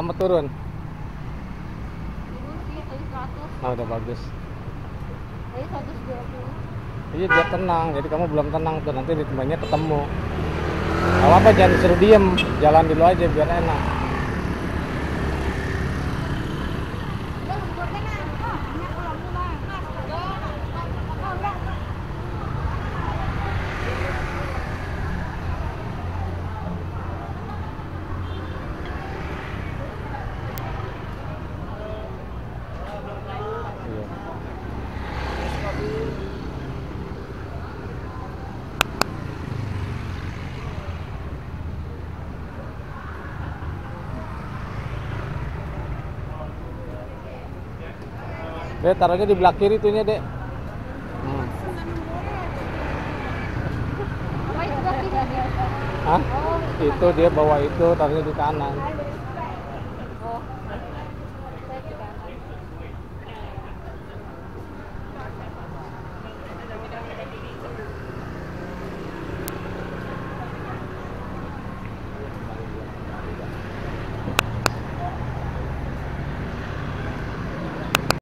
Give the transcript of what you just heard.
kamu turun? Turun sih, tadi 100. Nah, udah bagus. Tadi 120. Iya, biar tenang. Jadi kamu belum tenang tuh, nanti di tempatnya ketemu. Kalau apa jangan disuruh diem, jalan dulu aja biar enak. Iya. Dek, taruhnya di belah kiri tuhnya, Dek. Apa itu berarti? Hah? Itu dia bawa itu, taruhnya di kanan.